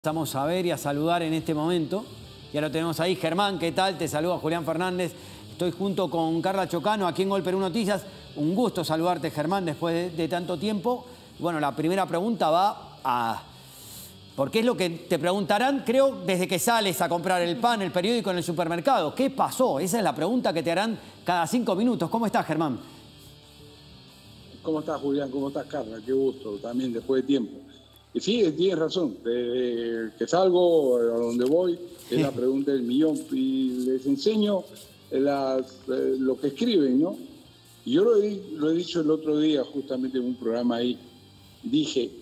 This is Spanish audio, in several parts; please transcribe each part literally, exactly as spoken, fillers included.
Vamos a ver y a saludar en este momento. Ya lo tenemos ahí. Germán, ¿qué tal? Te saluda Julián Fernández. Estoy junto con Carla Chocano aquí en Gol Perú Noticias. Un gusto saludarte, Germán, después de, de tanto tiempo. Bueno, la primera pregunta va a... Porque es lo que te preguntarán, creo, desde que sales a comprar el pan, el periódico en el supermercado. ¿Qué pasó? Esa es la pregunta que te harán cada cinco minutos. ¿Cómo estás, Germán? ¿Cómo estás, Julián? ¿Cómo estás, Carla? Qué gusto, también después de tiempo. Y sí, tienes razón, desde que salgo a donde voy es la pregunta del millón y les enseño las, eh, lo que escriben, ¿no? Y yo lo he, lo he dicho el otro día justamente en un programa ahí, dije,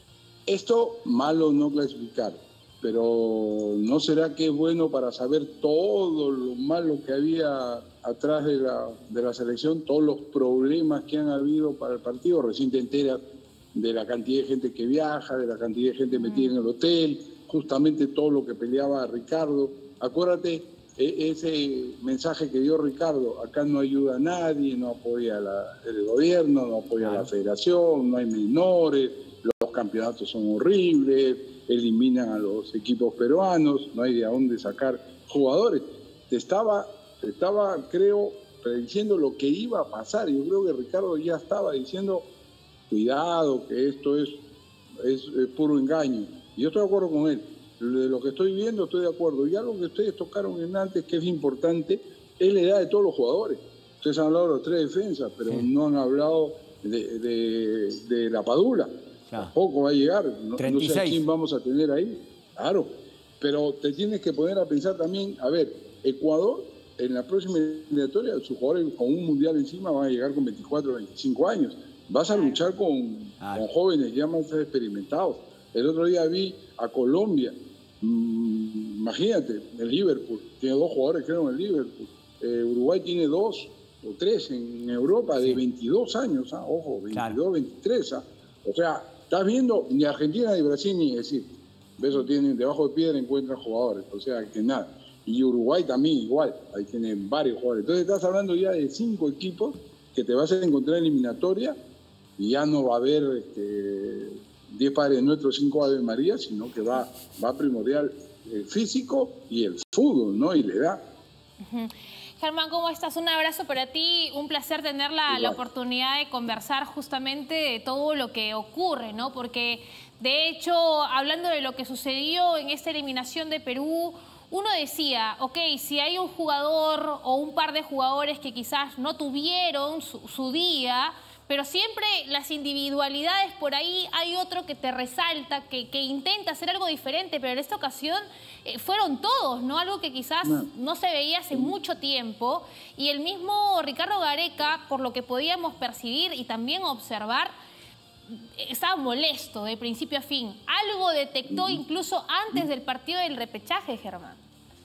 esto malo no clasificar, pero ¿no será que es bueno para saber todo lo malo que había atrás de la, de la selección, todos los problemas que han habido para el partido? Recién te enteras de la cantidad de gente que viaja, de la cantidad de gente metida en el hotel, justamente todo lo que peleaba Ricardo. Acuérdate ese mensaje que dio Ricardo, acá no ayuda a nadie, no apoya la, el gobierno, no apoya a la federación, no hay menores, los campeonatos son horribles, eliminan a los equipos peruanos, no hay de dónde sacar jugadores. Te estaba, te estaba, creo, prediciendo lo que iba a pasar. Yo creo que Ricardo ya estaba diciendo, cuidado, que esto es, es, es puro engaño. Y yo estoy de acuerdo con él. De lo que estoy viendo, estoy de acuerdo. Y algo que ustedes tocaron en antes, que es importante, es la edad de todos los jugadores. Ustedes han hablado de los tres defensas, pero sí, no han hablado de, de, de la Padula. Claro. Tampoco va a llegar. No, no sé a quién vamos a tener ahí. Claro. Pero te tienes que poner a pensar también, a ver, Ecuador, en la próxima eliminatoria, sus jugadores con un mundial encima van a llegar con veinticuatro, veinticinco años. Vas a luchar con, con jóvenes ya más experimentados. El otro día vi a Colombia. Mm, imagínate, el Liverpool tiene dos jugadores, creo, en el Liverpool. Eh, Uruguay tiene dos o tres en Europa de veintidós años. ¿Ah? Ojo, veintidós, claro, veintitrés. ¿Ah? O sea, estás viendo, ni Argentina ni Brasil ni decir. Eso tienen, debajo de piedra encuentran jugadores. O sea, que nada. Y Uruguay también igual. Ahí tienen varios jugadores. Entonces estás hablando ya de cinco equipos que te vas a encontrar en eliminatoria. Y ya no va a haber este, diez padres nuestros, cinco Ave María, sino que va, va a primordial el físico y el fútbol, ¿no? Y la edad. Uh-huh. Germán, ¿cómo estás? Un abrazo para ti, un placer tener la, la oportunidad de conversar justamente de todo lo que ocurre, ¿no? Porque, de hecho, hablando de lo que sucedió en esta eliminación de Perú, uno decía, ok, si hay un jugador o un par de jugadores que quizás no tuvieron su, su día, pero siempre las individualidades, por ahí hay otro que te resalta, que, que intenta hacer algo diferente, pero en esta ocasión eh, fueron todos, ¿no? Algo que quizás no. no se veía hace mucho tiempo. Y el mismo Ricardo Gareca, por lo que podíamos percibir y también observar, estaba molesto de principio a fin. Algo detectó incluso antes del partido del repechaje, Germán.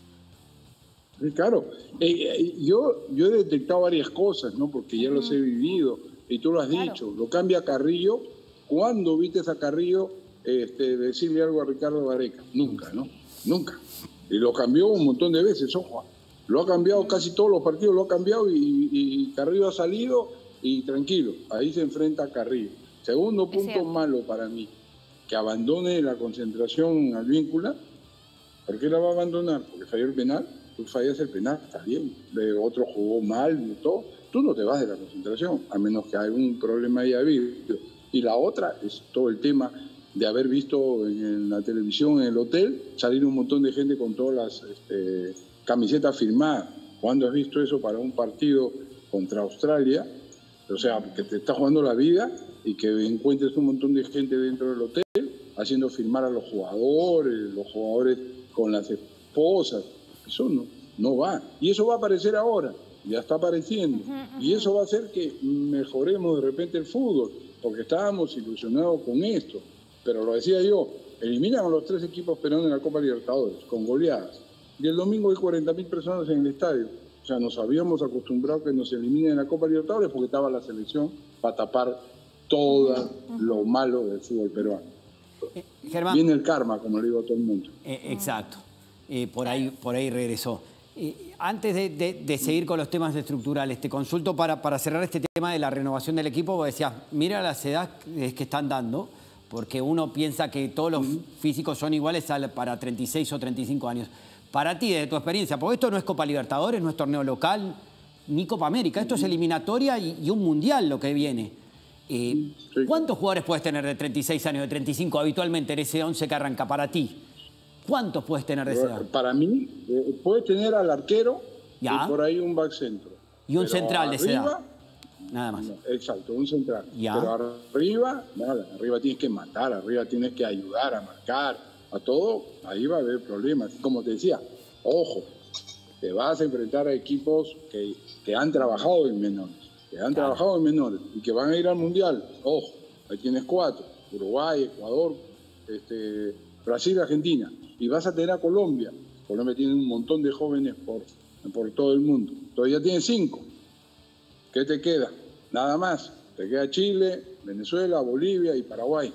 Sí, claro. Eh, eh, yo, yo he detectado varias cosas, ¿no? Porque ya uh-huh. los he vivido. Y tú lo has claro. dicho, lo cambia Carrillo. ¿Cuándo viste a Carrillo este, decirle algo a Ricardo Gareca? Nunca, ¿no? Nunca. Y lo cambió un montón de veces, ojo. Lo ha cambiado casi todos los partidos, lo ha cambiado y, y Carrillo ha salido y tranquilo. Ahí se enfrenta a Carrillo. Segundo punto malo para mí, que abandone la concentración al Víncula. ¿Por qué la va a abandonar? Porque falló el penal. Tú fallas el penal, está bien. De otro jugó mal y todo. Tú no te vas de la concentración, a menos que algún problema haya habido. Y la otra es todo el tema de haber visto en la televisión, en el hotel, salir un montón de gente con todas las este, camisetas firmadas. ¿Cuándo has visto eso para un partido contra Australia? O sea, que te está jugando la vida y que encuentres un montón de gente dentro del hotel haciendo firmar a los jugadores, los jugadores con las esposas. Eso no, no va. Y eso va a aparecer ahora. Ya está apareciendo. Uh-huh, uh-huh. Y eso va a hacer que mejoremos de repente el fútbol, porque estábamos ilusionados con esto. Pero lo decía yo, eliminan a los tres equipos peruanos en la Copa Libertadores, con goleadas. Y el domingo hay cuarenta mil personas en el estadio. O sea, nos habíamos acostumbrado a que nos eliminen en la Copa Libertadores porque estaba la selección para tapar todo uh-huh. lo malo del fútbol peruano. Eh, Germán, viene el karma, como le digo a todo el mundo. Eh, exacto. Eh, por ahí, por ahí regresó. Eh, antes de, de, de seguir con los temas estructurales, te consulto para, para cerrar este tema de la renovación del equipo, porque decías, mira las edades que están dando. porque uno piensa que todos los uh-huh. físicos son iguales para treinta y seis o treinta y cinco años. Para ti, de tu experiencia, porque esto no es Copa Libertadores, no es torneo local, ni Copa América, esto uh-huh. es eliminatoria y, y un mundial lo que viene. Eh, sí. ¿Cuántos jugadores puedes tener de treinta y seis años, de treinta y cinco habitualmente en ese once que arranca para ti? ¿Cuántos puedes tener de esa edad? Para mí, eh, puedes tener al arquero ¿Ya? y por ahí un back centro. Y un Pero central de esa edad. Nada más. No, exacto, un central. ¿Ya? Pero arriba, nada, arriba tienes que matar, arriba tienes que ayudar a marcar, a todo, ahí va a haber problemas. Como te decía, ojo, te vas a enfrentar a equipos que, que han trabajado en menores, que han claro. trabajado en menores y que van a ir al Mundial. Ojo, ahí tienes cuatro, Uruguay, Ecuador, este, Brasil, Argentina. Y vas a tener a Colombia. Colombia tiene un montón de jóvenes por, por todo el mundo. Entonces ya tienes cinco. ¿Qué te queda? Nada más. Te queda Chile, Venezuela, Bolivia y Paraguay.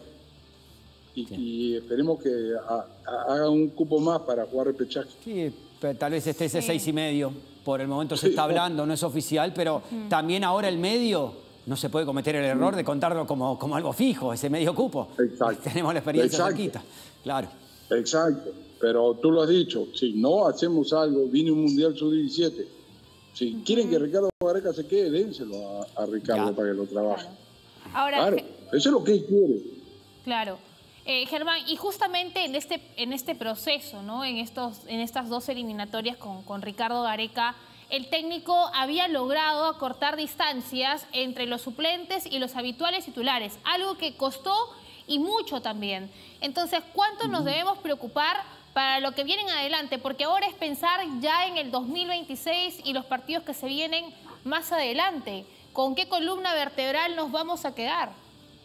Y, sí. y esperemos que a, a, haga un cupo más para jugar repechaje. Sí, pero tal vez esté ese sí. seis y medio. Por el momento se sí. está hablando, no es oficial, pero mm. también ahora el medio no se puede cometer el error mm. de contarlo como, como algo fijo, ese medio cupo. Exacto. Tenemos la experiencia cerquita. Claro. Exacto. Pero tú lo has dicho, si no hacemos algo, viene un Mundial sub diecisiete. Si uh-huh. quieren que Ricardo Gareca se quede, dénselo a, a Ricardo ya. para que lo trabaje. Claro. Ahora, claro, eso es lo que él quiere. Claro. Eh, Germán, y justamente en este, en este proceso, ¿no? en, estos, en estas dos eliminatorias con, con Ricardo Gareca, el técnico había logrado acortar distancias entre los suplentes y los habituales titulares, algo que costó y mucho también. Entonces, ¿cuánto nos debemos preocupar para lo que viene en adelante? Porque ahora es pensar ya en el dos mil veintiséis y los partidos que se vienen más adelante. ¿Con qué columna vertebral nos vamos a quedar?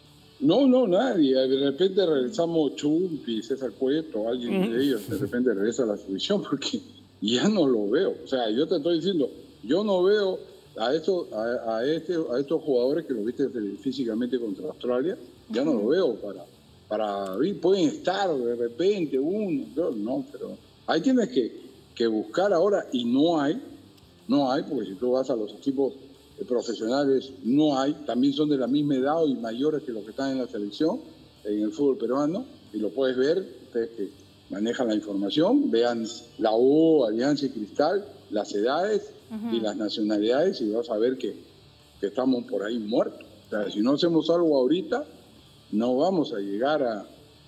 No, no, nadie. De repente regresamos Chumpi, César Cueto, alguien de ellos, de repente regresa a la selección porque ya no lo veo. O sea, yo te estoy diciendo, yo no veo a estos, a, a este, a estos jugadores que lo viste físicamente contra Australia, ya no lo veo para... para pueden estar de repente uno, dos, no, pero ahí tienes que, que buscar ahora y no hay, no hay, porque si tú vas a los equipos profesionales no hay, también son de la misma edad y mayores que los que están en la selección, en el fútbol peruano, y lo puedes ver, ustedes que manejan la información, vean la U, Alianza y Cristal, las edades uh-huh. y las nacionalidades y vas a ver que, que estamos por ahí muertos. O sea, si no hacemos algo ahorita, no vamos a llegar a,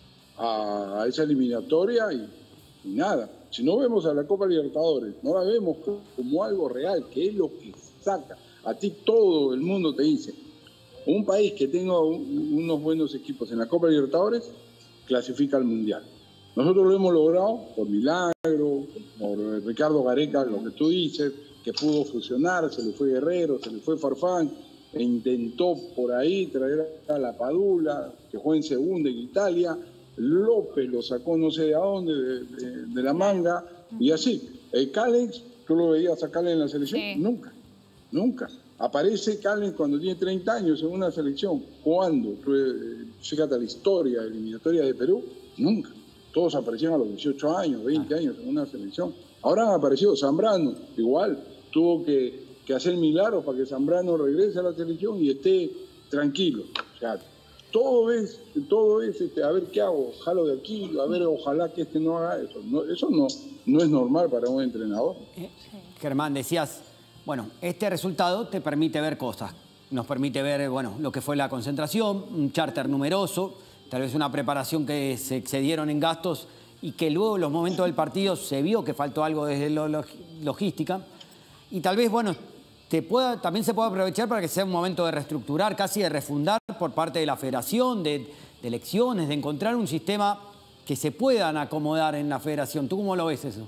a, a esa eliminatoria y, y nada. Si no vemos a la Copa Libertadores, no la vemos como, como algo real, que es lo que saca. A ti todo el mundo te dice, un país que tenga un, unos buenos equipos en la Copa Libertadores, clasifica al Mundial. Nosotros lo hemos logrado por milagro, por Ricardo Gareca, lo que tú dices, que pudo fusionar, se le fue Guerrero, se le fue Farfán, e intentó por ahí traer a la Padula, que juega en segunda en Italia, López lo sacó no sé de dónde, de, de, de la manga, y así. El Callens, ¿tú lo veías a Callens en la selección? Sí. Nunca, nunca. Aparece Callens cuando tiene treinta años en una selección. ¿Cuándo? Tú eh, fíjate la historia eliminatoria de Perú, nunca. Todos aparecían a los dieciocho años, veinte años en una selección. Ahora han aparecido Zambrano, igual, tuvo que, que hacer milagros para que Zambrano regrese a la selección y esté tranquilo. O sea, todo es, todo es este, a ver qué hago, jalo de aquí, a ver, ojalá que este no haga eso. No, eso no, no es normal para un entrenador. Eh, Germán, decías, bueno, este resultado te permite ver cosas. Nos permite ver, bueno, lo que fue la concentración, un charter numeroso, tal vez una preparación que se excedieron en gastos y que luego en los momentos del partido se vio que faltó algo desde la log logística. Y tal vez, bueno, te pueda, también se puede aprovechar para que sea un momento de reestructurar, casi de refundar por parte de la federación, de, de elecciones, de encontrar un sistema que se puedan acomodar en la federación. ¿Tú cómo lo ves eso?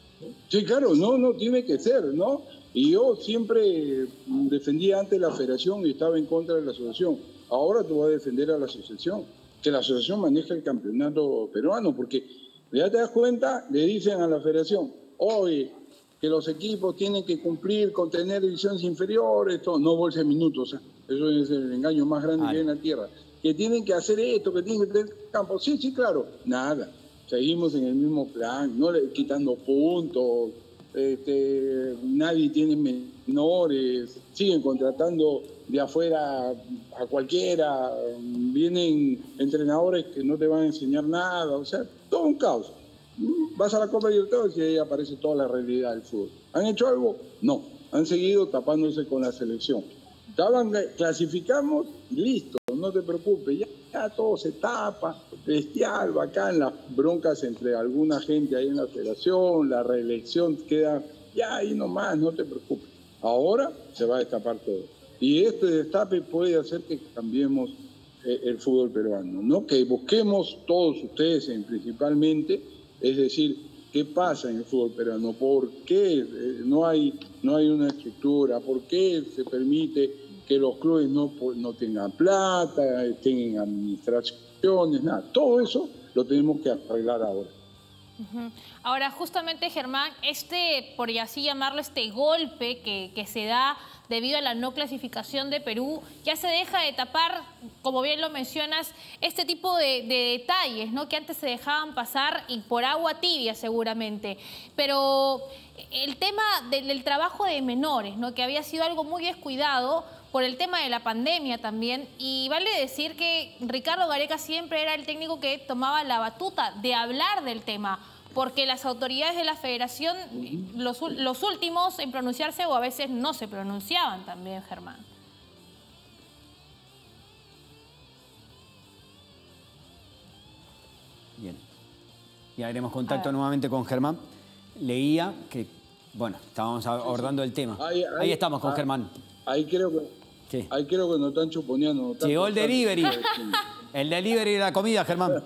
Sí, claro, no, no, tiene que ser, ¿no? Y yo siempre defendía antes la federación y estaba en contra de la asociación. Ahora tú vas a defender a la asociación, que la asociación maneja el campeonato peruano, porque ya te das cuenta, le dicen a la federación, oye, que los equipos tienen que cumplir con tener divisiones inferiores, todo, no bolsa de minutos, ¿eh? Eso es el engaño más grande Ay. que hay en la tierra. Que tienen que hacer esto, que tienen que tener campo. Sí, sí, claro, nada. Seguimos en el mismo plan, no le quitando puntos, este, nadie tiene menores, siguen contratando de afuera a cualquiera, vienen entrenadores que no te van a enseñar nada, o sea, todo un caos. Vas a la Copa Libertadores y ahí aparece toda la realidad del fútbol. ¿Han hecho algo? No, han seguido tapándose con la selección. Estaban, clasificamos y listo, no te preocupes, ya, ya todo se tapa, bestial, bacán, las broncas entre alguna gente ahí en la federación, la reelección queda, ya ahí nomás, no te preocupes. Ahora se va a destapar todo. Y este destape puede hacer que cambiemos eh, el fútbol peruano, ¿no? Que busquemos todos ustedes en, principalmente, es decir, ¿qué pasa en el fútbol peruano? ¿Por qué eh, no hay, no hay una estructura? ¿Por qué se permite que los clubes no, no tengan plata, estén en administraciones? Nada, todo eso lo tenemos que arreglar ahora. Uh-huh. Ahora, justamente, Germán, este, por así llamarlo, este golpe que, que se da debido a la no clasificación de Perú, ya se deja de tapar, como bien lo mencionas, este tipo de, de detalles, ¿no? Que antes se dejaban pasar y por agua tibia seguramente. Pero el tema del, del trabajo de menores, ¿no? Que había sido algo muy descuidado por el tema de la pandemia también, y vale decir que Ricardo Gareca siempre era el técnico que tomaba la batuta de hablar del tema, porque las autoridades de la federación, los, los últimos en pronunciarse o a veces no se pronunciaban también, Germán. Bien, ya haremos contacto nuevamente con Germán. Leía que, bueno, estábamos abordando el tema. Ahí, ahí, ahí estamos con ahí, Germán. Ahí creo que, sí. ahí creo que nos están chuponeando. Nos están Llegó el delivery. El delivery de la comida, Germán.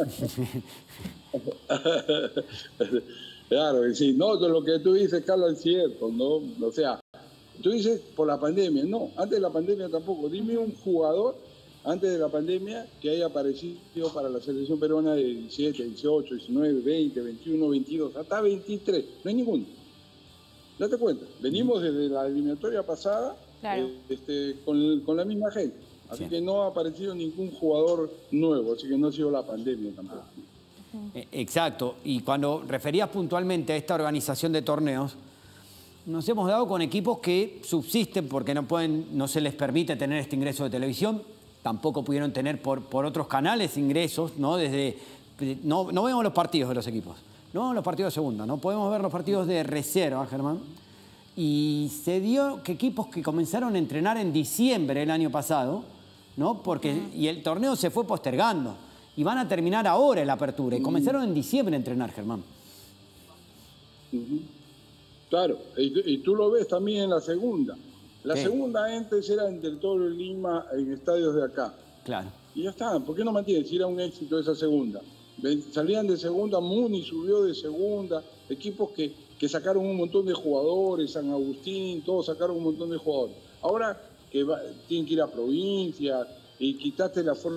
Claro que sí. No, lo que tú dices, Carlos, es cierto, ¿no? O sea, tú dices por la pandemia. No, antes de la pandemia tampoco. Dime un jugador antes de la pandemia que haya aparecido para la selección peruana de diecisiete, dieciocho, diecinueve, veinte, veintiuno, veintidós, hasta veintitrés. No hay ninguno. Date cuenta. Venimos desde la eliminatoria pasada, claro. eh, este, con, con la misma gente. Así sí. que no ha aparecido ningún jugador nuevo, así que no ha sido la pandemia tampoco. Exacto, y cuando referías puntualmente a esta organización de torneos, nos hemos dado con equipos que subsisten porque no, pueden, no se les permite tener este ingreso de televisión, tampoco pudieron tener por, por otros canales ingresos, ¿no? Desde, no, no vemos los partidos de los equipos, no los partidos de segunda, no podemos ver los partidos de reserva, Germán. Y se dio que equipos que comenzaron a entrenar en diciembre del año pasado, ¿no? Porque, uh-huh. y el torneo se fue postergando. Y van a terminar ahora en la apertura. Y comenzaron en diciembre a entrenar, Germán. Uh-huh. Claro, y, y tú lo ves también en la segunda. La ¿Qué? segunda antes era en Del Toro y Lima, en estadios de acá. Claro. Y ya está. ¿Por qué no mantienes? Si era un éxito esa segunda. Salían de segunda, Muni subió de segunda. Equipos que, que sacaron un montón de jugadores, San Agustín, todos sacaron un montón de jugadores. Ahora que va, tienen que ir a provincias y quitaste la forma.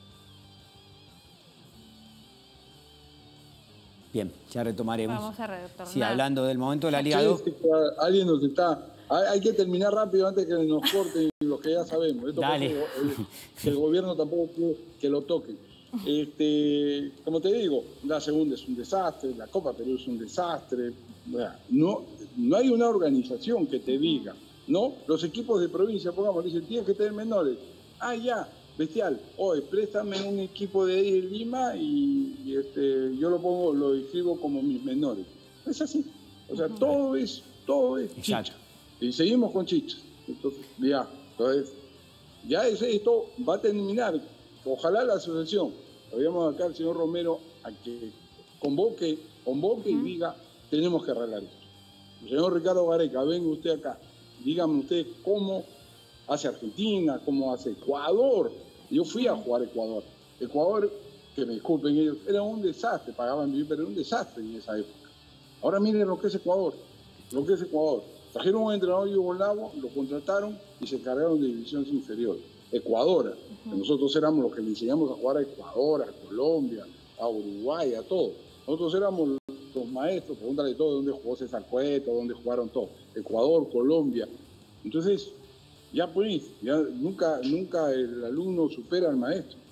Bien, ya retomaremos. Vamos a retornar. Sí, hablando del momento de la Liga dos. Alguien nos está... Hay que terminar rápido antes que nos corten los que ya sabemos. Esto Dale. Que el, que el gobierno tampoco quiere que lo toquen. Este, como te digo, la segunda es un desastre, la Copa Perú es un desastre. No, no hay una organización que te diga, ¿no? Los equipos de provincia, pongamos, dicen, tienes que tener menores. Ah, ya. Bestial, oye, préstame un equipo de Lima y, y este, yo lo pongo, lo escribo como mis menores. Es así. O sea, uh-huh. todo es, todo es chicha. Y seguimos con chicha. Entonces, ya, entonces, ya es, esto va a terminar. Ojalá la asociación, lo digamos acá al señor Romero, a que convoque, convoque uh-huh. y diga, tenemos que arreglar esto. El señor Ricardo Gareca, venga usted acá, dígame usted cómo hace Argentina, cómo hace Ecuador. Yo fui a jugar a Ecuador. Ecuador, que me disculpen ellos, era un desastre, pagaban bien, pero era un desastre en esa época. Ahora miren lo que es Ecuador, lo que es Ecuador. Trajeron un entrenador yugoslavo, lo contrataron y se encargaron de divisiones inferiores. Ecuador, uh-huh. que nosotros éramos los que le enseñamos a jugar a Ecuador, a Colombia, a Uruguay, a todo. Nosotros éramos los maestros, pregúntale todo, dónde jugó César Cueto, dónde jugaron todos. Ecuador, Colombia. Entonces, ya pues, ya nunca, nunca el alumno supera al maestro.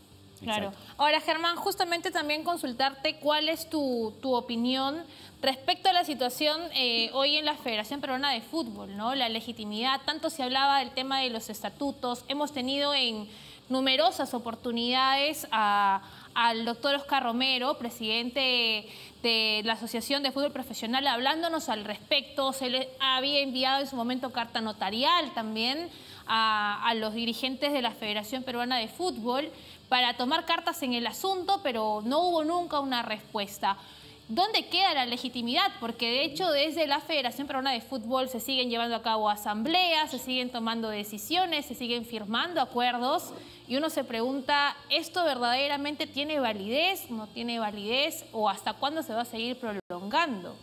Claro. Exacto. Ahora, Germán, justamente también consultarte cuál es tu, tu opinión respecto a la situación eh, hoy en la Federación Peruana de Fútbol, ¿no? La legitimidad, tanto se hablaba del tema de los estatutos, hemos tenido en numerosas oportunidades a, al doctor Oscar Romero, presidente de la Asociación de Fútbol Profesional, hablándonos al respecto. Se le había enviado en su momento carta notarial también a, a los dirigentes de la Federación Peruana de Fútbol para tomar cartas en el asunto, pero no hubo nunca una respuesta. ¿Dónde queda la legitimidad? Porque de hecho desde la Federación Peruana de Fútbol se siguen llevando a cabo asambleas, se siguen tomando decisiones, se siguen firmando acuerdos y uno se pregunta, ¿esto verdaderamente tiene validez, no tiene validez o hasta cuándo se va a seguir prolongando?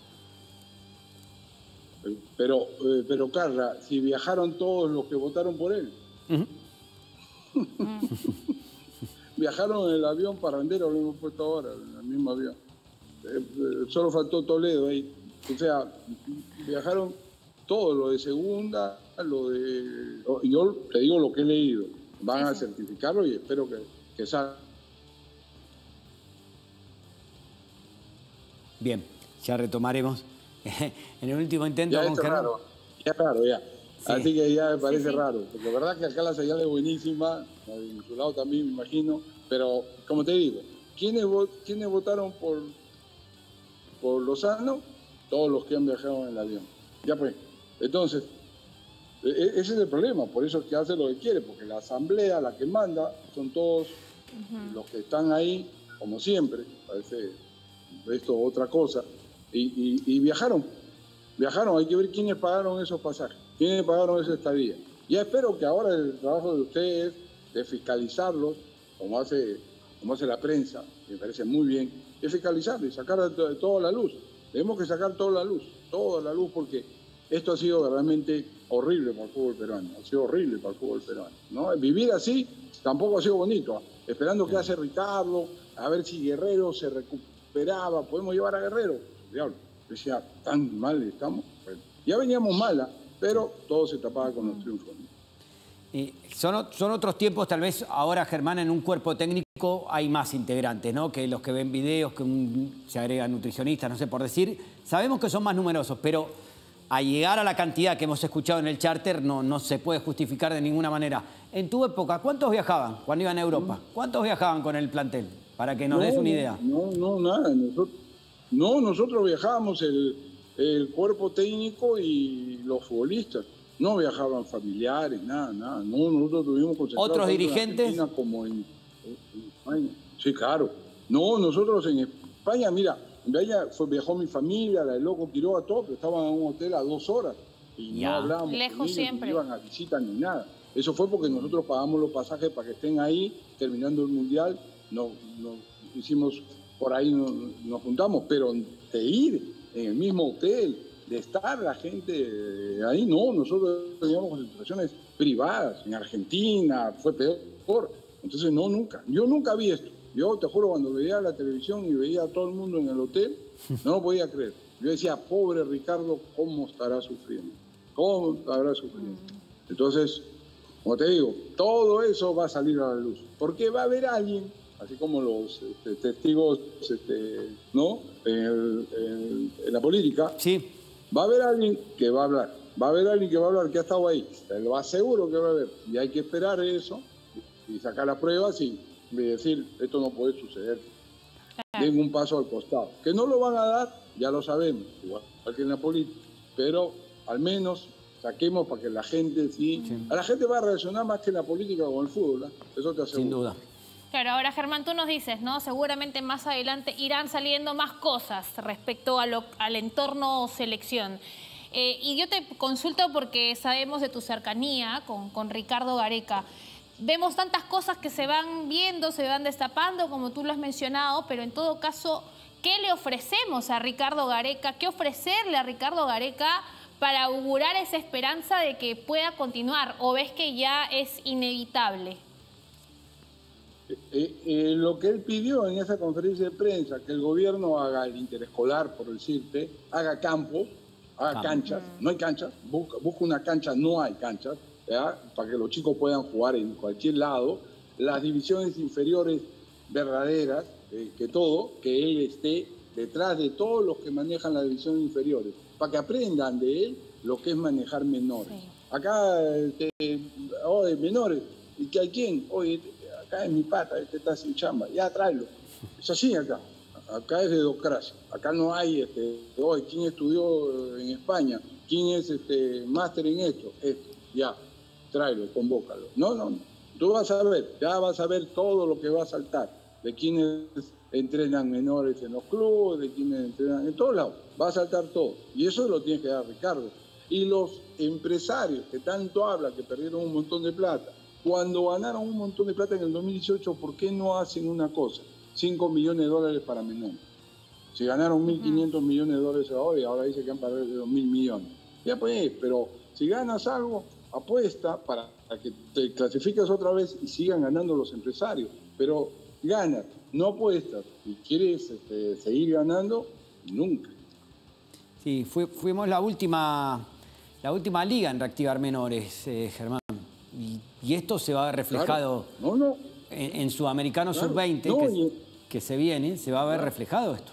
Pero, eh, pero Carla, si viajaron todos los que votaron por él. Uh-huh. mm. Viajaron en el avión parrandero, lo hemos puesto ahora, en el mismo avión. Eh, eh, solo faltó Toledo ahí. O sea, viajaron todo, lo de segunda, lo de... Yo te digo lo que he leído. Van a certificarlo y espero que, que salga. Bien, ya retomaremos en el último intento. Ya con es raro, ya es raro, ya. Sí. Así que ya me parece sí, sí. raro, porque la verdad que acá la señal es buenísima, en su lado también me imagino, pero como te digo, ¿quiénes, ¿quiénes votaron por, por Lozano? Todos los que han viajado en el avión. Ya pues, entonces, ese es el problema, por eso es que hace lo que quiere, porque la asamblea, la que manda, son todos uh-huh. los que están ahí, como siempre, parece esto otra cosa, y, y, y viajaron, viajaron, hay que ver quiénes pagaron esos pasajes. ¿Quiénes pagaron esa estadía? Ya espero que ahora el trabajo de ustedes, de fiscalizarlos, como hace, como hace la prensa, me parece muy bien, es fiscalizar y sacar de toda la luz. Tenemos que sacar toda la luz, toda la luz, porque esto ha sido realmente horrible para el fútbol peruano, ha sido horrible para el fútbol peruano, ¿no? Vivir así tampoco ha sido bonito, esperando que hace Ricardo, a ver si Guerrero se recuperaba, podemos llevar a Guerrero. Diablo, decía, tan mal estamos. Bueno, ya veníamos mala, pero todo se tapaba con los triunfos. Y son, son otros tiempos, tal vez ahora, Germán, en un cuerpo técnico hay más integrantes, ¿no? Que los que ven videos, que un, se agregan nutricionistas, no sé por decir. Sabemos que son más numerosos, pero a llegar a la cantidad que hemos escuchado en el charter no, no se puede justificar de ninguna manera. En tu época, ¿cuántos viajaban cuando iban a Europa? ¿Cuántos viajaban con el plantel? Para que nos no, des una idea. No, no, nada. Nosotros, no, nosotros viajábamos el, el cuerpo técnico y los futbolistas. No viajaban familiares, nada, nada. No, nosotros tuvimos concentrados. ¿Otros dirigentes? En como en, en España. Sí, claro. No, nosotros en España, mira, en España fue, viajó mi familia, la de Loco Quiroga, todo, pero estaban en un hotel a dos horas. Y ya. No hablábamos lejos con ellos, siempre. Ni iban a visitas ni nada. Eso fue porque nosotros pagamos los pasajes para que estén ahí, terminando el Mundial. Nos, nos hicimos, por ahí nos, nos juntamos, pero de ir en el mismo hotel, de estar la gente ahí, no, nosotros teníamos concentraciones privadas, en Argentina, fue peor, entonces no, nunca, yo nunca vi esto, yo te juro, cuando veía la televisión y veía a todo el mundo en el hotel, no lo podía creer, yo decía, pobre Ricardo, ¿cómo estará sufriendo? ¿Cómo estará sufriendo? Entonces, como te digo, todo eso va a salir a la luz, porque va a haber alguien, así como los este, testigos, este, ¿no?, en, el, en, en la política, sí. Va a haber alguien que va a hablar, va a haber alguien que va a hablar que ha estado ahí, te lo aseguro que va a haber, y hay que esperar eso y sacar las pruebas y, y decir, esto no puede suceder, den un paso al costado, que no lo van a dar, ya lo sabemos, igual que en la política, pero al menos saquemos para que la gente, sí, sí. a la gente va a reaccionar más que en la política o en el fútbol, ¿eh? Eso te aseguro. Sin duda. Claro, ahora Germán, tú nos dices, ¿no? Seguramente más adelante irán saliendo más cosas respecto a lo, al entorno selección. Eh, y yo te consulto porque sabemos de tu cercanía con, con Ricardo Gareca. Vemos tantas cosas que se van viendo, se van destapando, como tú lo has mencionado, pero en todo caso, ¿qué le ofrecemos a Ricardo Gareca? ¿Qué ofrecerle a Ricardo Gareca para augurar esa esperanza de que pueda continuar? ¿O ves que ya es inevitable? Eh, eh, lo que él pidió en esa conferencia de prensa, que el gobierno haga el interescolar, por decirte, haga campo, haga canchas, no hay canchas, busca, busca una cancha, no hay canchas, ¿ya? Para que los chicos puedan jugar en cualquier lado. Las divisiones inferiores verdaderas eh, que todo, que él esté detrás de todos los que manejan las divisiones inferiores, para que aprendan de él lo que es manejar menores. Sí. Acá, este, oye, menores, ¿y que hay quién? Oye, acá es mi pata, este está sin chamba, ya tráelo. Es así acá. Acá es dedocracia. Acá no hay, este, oye, ¿quién estudió en España? ¿Quién es este, máster en esto? Esto, ya, tráelo, convócalo. No, no, no. Tú vas a ver, ya vas a ver todo lo que va a saltar. De quienes entrenan menores en los clubes, de quienes entrenan en todos lados. Va a saltar todo. Y eso lo tiene que dar Ricardo. Y los empresarios que tanto hablan, que perdieron un montón de plata, cuando ganaron un montón de plata en el dos mil dieciocho, ¿por qué no hacen una cosa? cinco millones de dólares para menores. Si ganaron mil quinientos millones de dólares ahora y ahora dice que han perdido dos mil millones. Ya pues, pero si ganas algo, apuesta para que te clasifiques otra vez y sigan ganando los empresarios. Pero ganas, no apuestas. Si quieres este, seguir ganando, nunca. Sí, fui, fuimos la última, la última liga en reactivar menores, eh, Germán. Y, y esto se va a ver reflejado claro. no, no. en, en Sudamericano claro. sub veinte, no, que, y... que se viene, se va a ver claro. reflejado esto.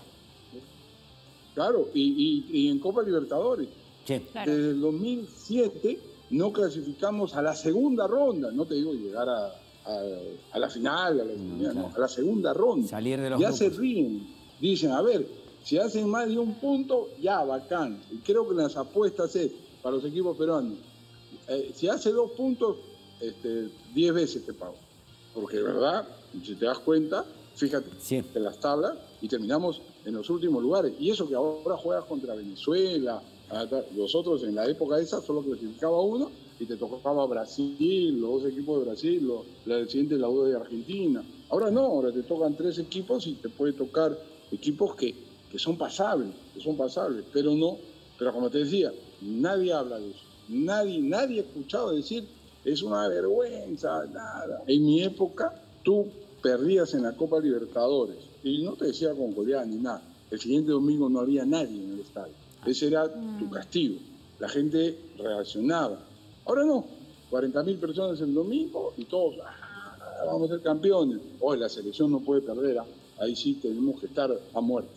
Claro, y, y, y en Copa Libertadores. Sí. Claro. Desde el dos mil siete no clasificamos a la segunda ronda, no te digo llegar a, a, a la final, a la, no, claro. no, a la segunda ronda. Salir de los ya grupos. Se ríen, dicen, a ver, si hacen más de un punto, ya, bacán. Y creo que las apuestas es, para los equipos peruanos, eh, si hace dos puntos, este, diez veces te pago. Porque de verdad, si te das cuenta, fíjate sí. en las tablas y terminamos en los últimos lugares. Y eso que ahora juegas contra Venezuela, los otros en la época esa solo clasificaba uno y te tocaba Brasil, los dos equipos de Brasil, los, la del siguiente la U de Argentina. Ahora no, ahora te tocan tres equipos y te puede tocar equipos que, que son pasables, que son pasables, pero no, pero como te decía, nadie habla de eso. Nadie, nadie ha escuchado decir, es una vergüenza, nada. En mi época, tú perdías en la Copa Libertadores y no te decía con goleada ni nada. El siguiente domingo no había nadie en el estadio. Ese era tu castigo. La gente reaccionaba. Ahora no. cuarenta mil personas el domingo y todos, ah, vamos a ser campeones. Hoy la selección no puede perder. ¿Ah? Ahí sí tenemos que estar a muerte.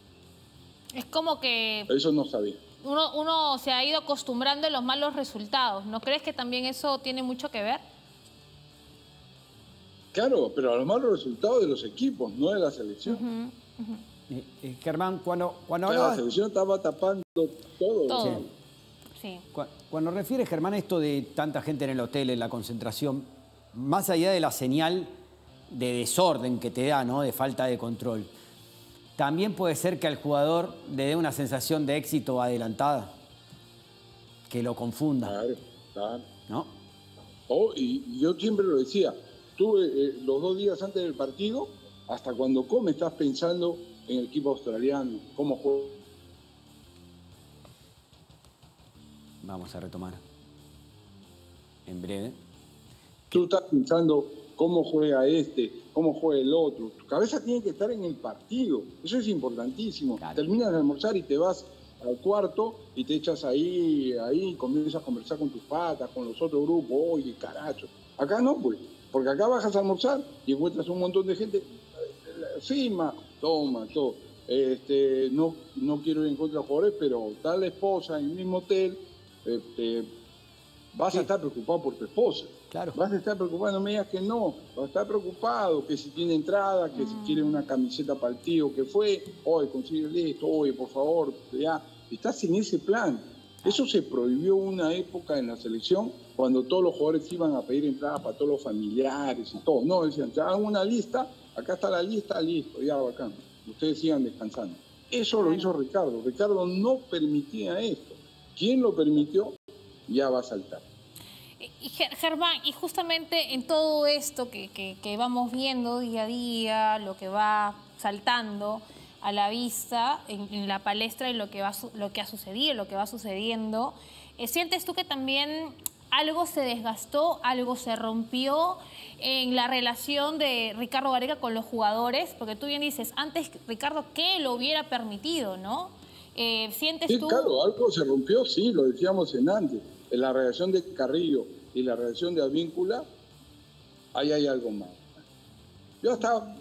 Es como que... Eso no sabía. Uno, uno se ha ido acostumbrando a los malos resultados. ¿No crees que también eso tiene mucho que ver? Claro, pero a los malos resultados de los equipos, no de la selección. Uh-huh, uh-huh. Eh, eh, Germán, cuando, cuando claro, hablabas... la selección estaba tapando todo. Todo. Sí. Sí. Cuando, cuando refieres, Germán, a esto de tanta gente en el hotel, en la concentración, más allá de la señal de desorden que te da, ¿no? De falta de control, también puede ser que al jugador le dé una sensación de éxito adelantada, que lo confunda. Claro, claro. ¿No? Oh, y, y yo siempre lo decía, tú eh, los dos días antes del partido, hasta cuando comes estás pensando en el equipo australiano, cómo juega. Vamos a retomar en breve. Tú estás pensando cómo juega este, cómo juega el otro. Tu cabeza tiene que estar en el partido. Eso es importantísimo. Claro. Terminas de almorzar y te vas al cuarto y te echas ahí, ahí, comienzas a conversar con tus patas, con los otros grupos. Oye, caracho. Acá no, pues. Porque acá bajas a almorzar y encuentras un montón de gente. Firma, toma, todo. Este, no, no quiero ir en contra de los jugadores, pero está la esposa en el mismo hotel. Este, vas sí. a estar preocupado por tu esposa. Claro. Vas a estar preocupado, no me digas que no. Vas a estar preocupado que si tiene entrada, que mm. si quiere una camiseta para el tío que fue, hoy consigue esto, oye, por favor, ya. Estás en ese plan. Eso se prohibió una época en la selección cuando todos los jugadores iban a pedir entrada para todos los familiares y todo. No, decían, te hagan una lista, acá está la lista, listo, ya bacán. Ustedes sigan descansando. Eso lo hizo Ricardo. Ricardo no permitía esto. ¿Quién lo permitió? Ya va a saltar. Y Germán, y justamente en todo esto que, que, que vamos viendo día a día, lo que va saltando a la vista en, en la palestra y lo que, va, lo que ha sucedido, lo que va sucediendo, eh, ¿sientes tú que también algo se desgastó, algo se rompió en la relación de Ricardo Gareca con los jugadores? Porque tú bien dices, antes Ricardo, ¿qué lo hubiera permitido, no? Eh, ¿Sientes sí, tú...? Claro, algo se rompió, sí, lo decíamos en antes. En la relación de Carrillo y la relación de Advíncula, ahí hay algo más. Yo hasta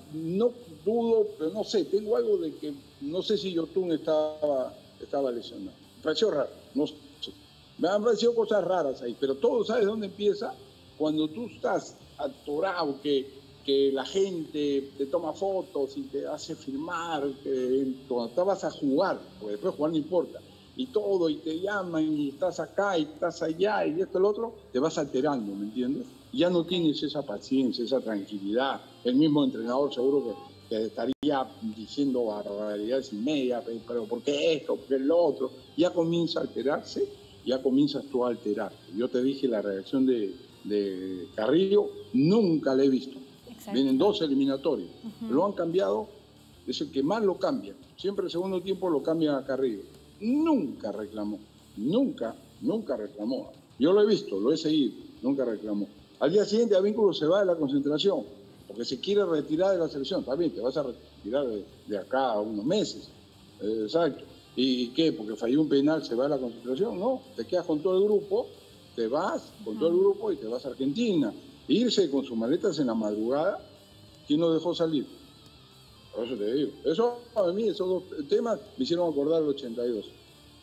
no dudo, pero no sé, tengo algo de que no sé si Yotun estaba, estaba lesionado. Me pareció raro, no sé. Me han parecido cosas raras ahí, pero todo, ¿sabes dónde empieza? Cuando tú estás atorado, que, que la gente te toma fotos y te hace filmar, que cuando te vas a jugar, porque después jugar no importa, y todo, y te llaman, y estás acá, y estás allá, y esto y lo otro, te vas alterando, ¿me entiendes? Ya no tienes esa paciencia, esa tranquilidad. El mismo entrenador seguro que, que estaría diciendo barbaridades y media, pero ¿por qué esto? ¿Por qué lo otro? Ya comienza a alterarse, ya comienzas tú a alterar. Yo te dije la reacción de, de Carrillo, nunca la he visto. Exacto. Vienen dos eliminatorios. Uh-huh. Lo han cambiado, es el que más lo cambia. Siempre el segundo tiempo lo cambia a Carrillo. Nunca reclamó, nunca, nunca reclamó. Yo lo he visto, lo he seguido, nunca reclamó. Al día siguiente Advíncula se va de la concentración, porque se quiere retirar de la selección. Está bien, te vas a retirar de, de acá a unos meses. Eh, exacto. ¿Y qué? Porque falló un penal, se va de la concentración. No, te quedas con todo el grupo, te vas con uh-huh. todo el grupo y te vas a Argentina. Irse con sus maletas en la madrugada, ¿quién nos dejó salir? Por eso te digo. Eso, a mí, esos dos temas me hicieron acordar el ochenta y dos.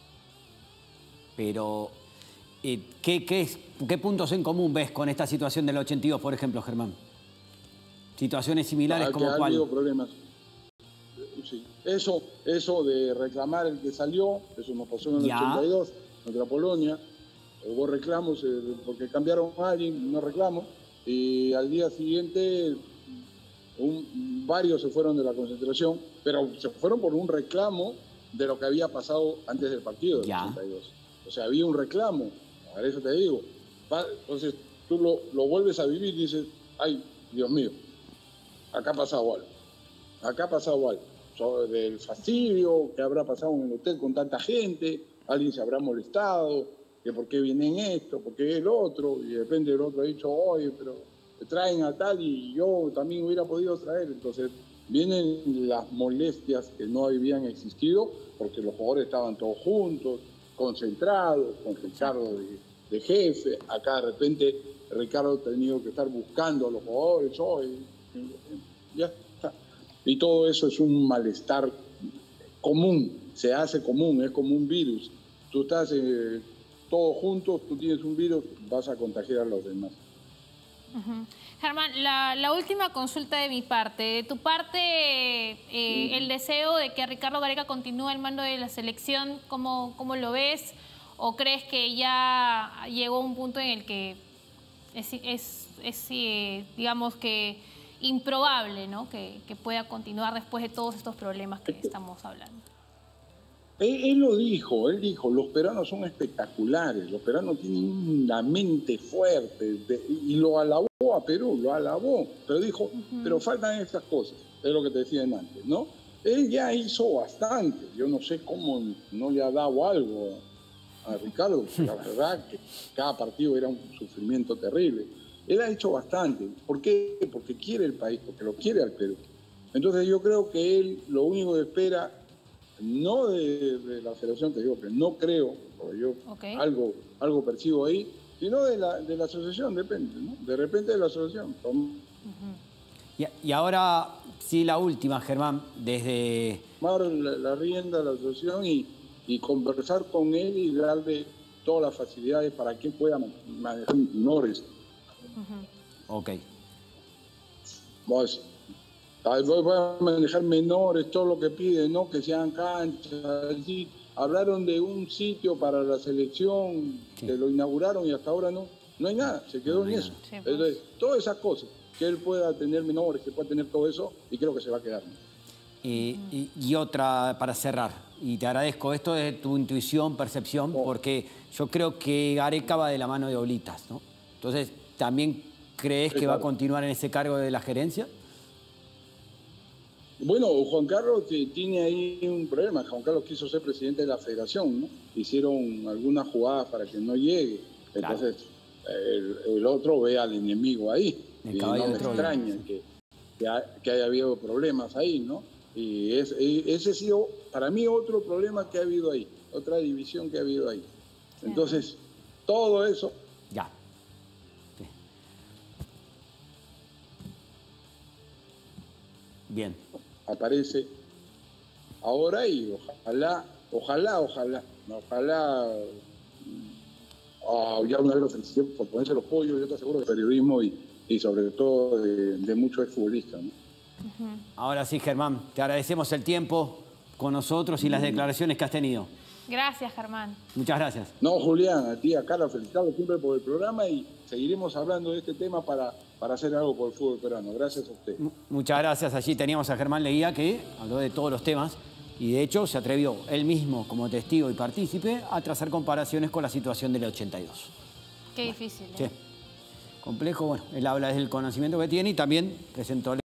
Pero, eh, ¿qué, qué, ¿qué puntos en común ves con esta situación del ochenta y dos, por ejemplo, Germán? Situaciones similares, ¿como cuál? Ha habido problemas. Sí. Eso, eso de reclamar el que salió, eso nos pasó en el ya. ochenta y dos, contra Polonia. Hubo reclamos eh, porque cambiaron a alguien, no reclamo. Y al día siguiente, un, varios se fueron de la concentración, pero se fueron por un reclamo de lo que había pasado antes del partido del ya. ochenta y dos. O sea, había un reclamo, a eso te digo. Entonces tú lo, lo vuelves a vivir y dices, ay, Dios mío, acá ha pasado algo, acá ha pasado algo. Sobre el fastidio que habrá pasado en el hotel con tanta gente, alguien se habrá molestado, que por qué vienen esto, por qué el otro, y de repente el otro ha dicho, oye, pero te traen a tal y yo también hubiera podido traer. Entonces vienen las molestias que no habían existido porque los jugadores estaban todos juntos, concentrados, con Ricardo de, de jefe. Acá de repente Ricardo ha tenido que estar buscando a los jugadores, oye, ya está. Y todo eso es un malestar común, se hace común, es como un virus. Tú estás eh, todos juntos, tú tienes un virus, vas a contagiar a los demás. Uh-huh. Germán, la, la última consulta de mi parte. De tu parte, eh, sí. el deseo de que Ricardo Gareca continúe al mando de la selección, ¿cómo, cómo lo ves? ¿O crees que ya llegó un punto en el que es, es, es eh, digamos que improbable, ¿no? que, que pueda continuar después de todos estos problemas que estamos hablando? Él, él lo dijo, él dijo, los peruanos son espectaculares, los peruanos tienen una mente fuerte, de, y lo alabó a Perú, lo alabó, pero dijo, uh-huh. pero faltan estas cosas, es lo que te decía antes, ¿no? Él ya hizo bastante, yo no sé cómo no le ha dado algo a Ricardo, la verdad que cada partido era un sufrimiento terrible. Él ha hecho bastante. ¿Por qué? Porque quiere el país, porque lo quiere al Perú. Entonces yo creo que él lo único que espera, no de, de la selección, te digo que no creo, porque yo okay. algo, algo percibo ahí, sino de la, de la asociación, depende, ¿no? De repente de la asociación. Uh-huh. y, y ahora, sí, la última, Germán, desde... Tomar la, la rienda de la asociación y, y conversar con él y darle todas las facilidades para que pueda manejar menores. Uh-huh. Ok. Pues, voy a manejar menores, todo lo que piden, ¿no? Que sean canchas, así. Hablaron de un sitio para la selección, sí. que lo inauguraron y hasta ahora no, no hay nada, se quedó no, en eso. Sí, pues. Entonces, todas esas cosas, que él pueda tener menores, que pueda tener todo eso, y creo que se va a quedar. Eh, uh-huh. y, y otra para cerrar, y te agradezco, esto de tu intuición, percepción, oh. porque yo creo que Gareca va de la mano de Oblitas, ¿no? Entonces, ¿también crees sí, que claro. va a continuar en ese cargo de la gerencia? Bueno, Juan Carlos tiene ahí un problema. Juan Carlos quiso ser presidente de la federación, ¿no? Hicieron algunas jugadas para que no llegue. Claro. Entonces, el, el otro ve al enemigo ahí. El y no me extraña que, que, ha, que haya habido problemas ahí, ¿no? Y es, ese ha sido, para mí, otro problema que ha habido ahí. Otra división que ha habido ahí. Entonces, todo eso... Ya. Bien. Aparece ahora y ojalá, ojalá, ojalá, ojalá, oh, ya una vez lo felicité por ponerse los pollos, yo te aseguro de periodismo y, y sobre todo de, de muchos exfutbolistas, ¿no? Uh-huh. Ahora sí, Germán, te agradecemos el tiempo con nosotros y las declaraciones que has tenido. Gracias, Germán. Muchas gracias. No, Julián, a ti, a Carla, felicitarlos siempre por el programa y seguiremos hablando de este tema para, para hacer algo por el fútbol peruano. Gracias a usted. M- muchas gracias. Allí teníamos a Germán Leguía, que habló de todos los temas y de hecho se atrevió él mismo como testigo y partícipe a trazar comparaciones con la situación del ochenta y dos. Qué difícil, ¿eh? Sí. Complejo, bueno, él habla desde el conocimiento que tiene y también presentó